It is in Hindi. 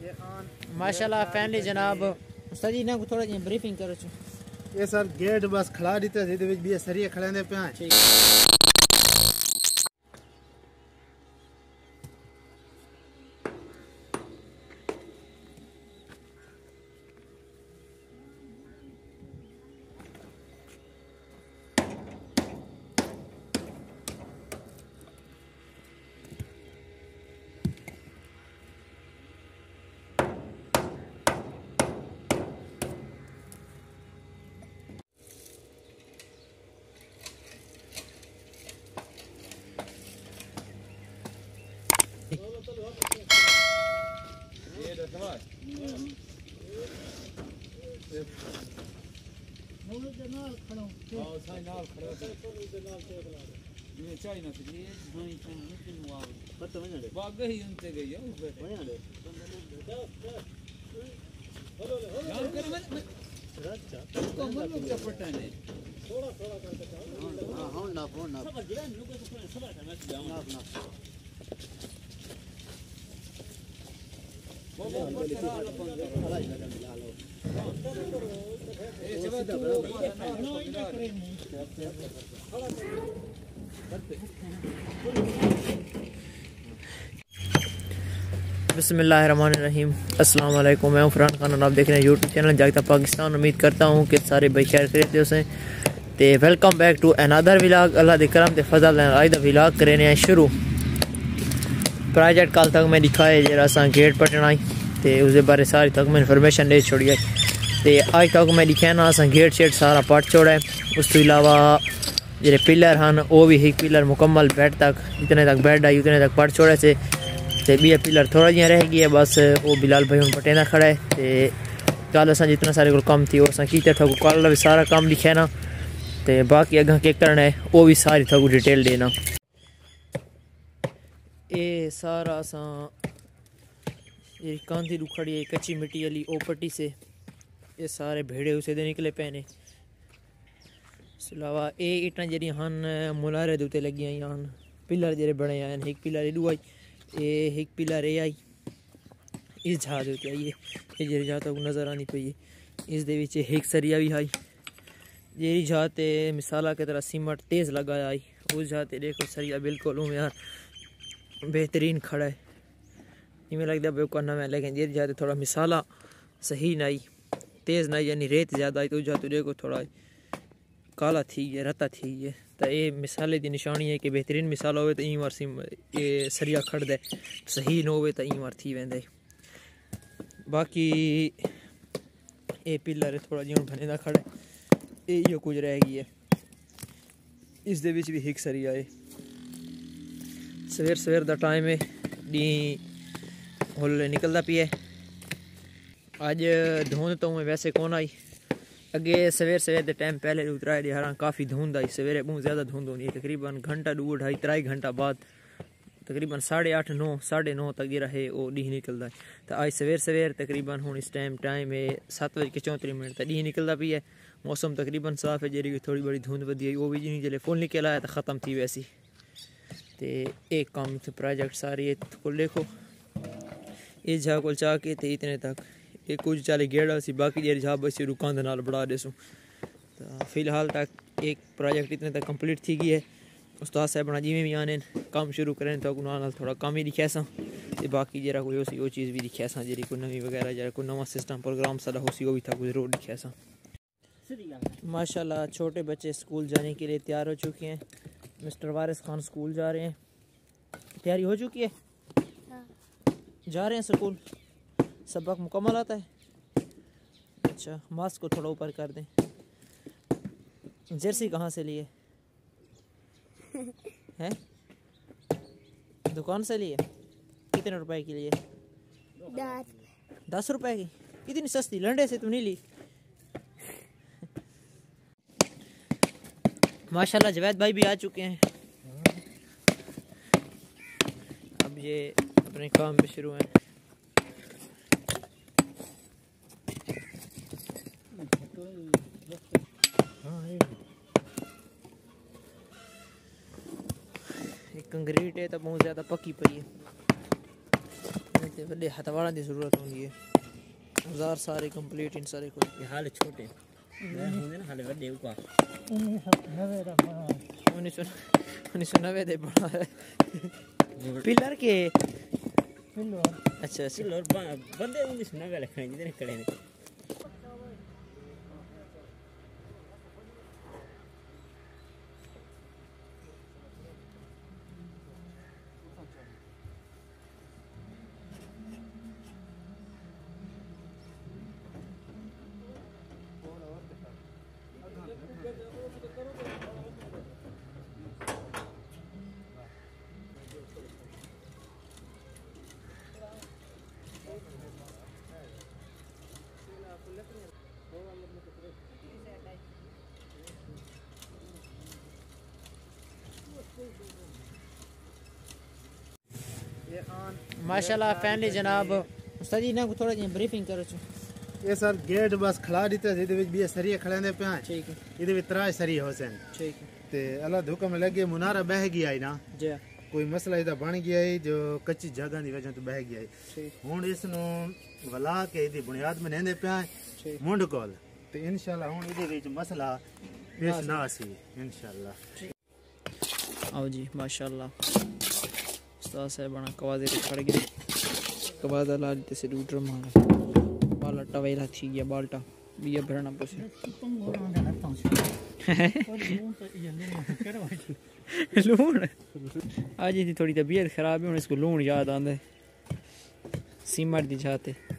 माशाल्लाह फैमिली जनाब उस्ताद जी ना थोड़ा जी ब्रीफिंग करो छु ये सर गेट बस खड़ा दीते थे विच भी सरिया खड़े पे ठीक बिस्मिल्लाहिर्रहमानिर्रहीम अस्सलाम वालेकुम। मैं फरहान खान और आप देख रहे हैं यूट्यूब चैनल जागता पाकिस्तान। उम्मीद करता हूँ कि सारे भाई खैर खैरियत से ते welcome back to another vlog. Allah दे करम ते फजल आज दा व्लॉग करने हैं शुरू। प्रोजेक्ट कल तक मैं दिखाया जरा असां गेट पटनाई ते उसके बारे सारी तक मैं इन्फॉर्मेशन दे छोड़ी है ते आज तक मैं दिखाया ना असां गेट शेट सारा पट छोड़ा है। उस तो इलावा जेरे पिलर हैं वो भी एक पिलर मुकम्मल बेड तक इतने तक बेड आई उतने तक पट छोड़े से ते बी पिलर थोड़ा जिहा रह गया बस वो बिलाल भाई हूँ पटेंदा खड़ा है ते कल असां जितना सारे को कम थी वो असां कीते था कल भी सारा काम लिखा ना ते बाकी अगर के करना है वो भी सारी था डिटेल देना। ये सारा असां ये कांधी रुखड़ी है कच्ची मिट्टी वाली ओ पट्टी से ये सारे भेड़े उसे दे निकले पैने। इसके अलावा ये इटा जी मुलारे उत्ते लगी हैं पिलर जेरे बने हैं एक पिलर एडू आई ये एक पिलर ए आई इस जहाज उत्ते आई ये जेरी जहाज तक नज़र आनी पई इस दे विच एक सरिया भी आई जेरी जहाज ते मिसाला की तरह सीमेंट तेज़ लगाया आई उस जहाज ते देखो सरिया बिल्कुल यार बेहतरीन खड़ा है इवें लगता है करना मैं लेकिन जेरी जहाज थोड़ा मिसाला सही नहीं तेज़ नहीं यानी रेत ज़्यादा आई तो उस जहाज देखो थोड़ा काला थी है रता थी है तो ये मिसाले की निशानी है कि बेहतरीन मिसाल हो तो ई वार ये सरिया खड़ दे सही न हो तो ई वार थी वेंदे। बाकी ये पिलर थोड़ा जिउं बने दा खड़ा ये कुछ रह गई है इस दे विच भी एक सरिया है। सवेर सवेर दा टाइम है डी हुल निकलदा पिया अज धुंध तो मैं वैसे कौन आई अगे सवेर सवेर के टाइम पहले उतराए दिहाड़ा काफ़ी धुंध आई सवेरे बहुत ज़्यादा धुंध होनी है तकरीबन घंटा 2-2.5-3 घंटा बाद तकरीबन 8:30-9 तक गिरा है वो डी निकलता है। तो आज सवेर सवेर तकरीबन हूँ इस टाइम है 7:34 तो डी निकलता भी है मौसम तकरीबन साफ है जेरी थोड़ी बड़ी धुंध वधी आई वो भी जी जल्द फुल निकल आया तो ख़त्म थी वैसी। तो एक काम प्रोजेक्ट सारी को देखो इस जगह को चाह के थे इतने तक ये कुछ चाले गेड़ा सी बाकी जेरी जहाँ बस रुकान नाल बढ़ा देसूँ। तो फिलहाल तक एक प्रोजेक्ट इतने तक कंप्लीट थी गई है उस्ताद साहब बना जिमें भी आने काम शुरू करें तो नाल थोड़ा काम ही दिखाया सा बाकी जरा कोई हो सी वो चीज़ भी दिखाया सा जी कोई नवी वगैरह जरा कोई नवा सिस्टम प्रोग्राम सारा हो सी वो भी था कुछ जरूर दिखाया सा। माशाल्लाह छोटे बच्चे स्कूल जाने के लिए तैयार हो चुके हैं। मिस्टर वारिस खान स्कूल जा रहे हैं तैयारी हो चुकी है जा रहे हैं स्कूल सबक मुकम्मल आता है। अच्छा मास्क को थोड़ा ऊपर कर दें। जर्सी कहाँ से लिए हैं दुकान से लिए कितने रुपए की लिए 10 रुपए की इतनी सस्ती लंडे से तो नहीं ली। माशाल्लाह जवेद भाई भी आ चुके हैं अब ये अपने काम पे शुरू हैं। कंक्रीट है तो बहुत ज़्यादा पक्की पई है ते वड्डे हथवाड़ा दी जरूरत होंदी है। औजार सारे कंप्लीट इन सारे को हाल छोटे होंदे ना हाल वड्डे ऊपर 1990 दे बना है पिलर के अच्छा चिल्लर बंदे 1990 रखने जिधर खड़े ने माशाल्लाह फैमिली जनाब उस्ताद जी ना थोड़ा जी ब्रीफिंग करो छु ये सर गेट बस खड़ा दिता जिदे विच भी सरिया खड़ांदे पे ठीक है इदे विच त्राय सरिया होसन ठीक है ते अल्लाह हुक्म लगे मुनारा बह गया है ना जी कोई मसला इदा बन गया है जो कच्ची जगह दी वजह तो बह गया है ठीक हुन इसनु वला के इदी बुनियाद बनांदे पे ठीक मुंड कोल ते इंशाल्लाह हुन इदे विच मसला पेश ना आसी इंशाल्लाह। आओ जी माशाल्लाह उस्ताद साहब बना कवादे खड़ गए कवादा ला देते से डूटर मार बाला टवेला थी गया बाल्टा बिया भरना पसे लूण आज थी थोड़ी तबीयत खराब है इसको लूण याद आंदा सीमट दी छाते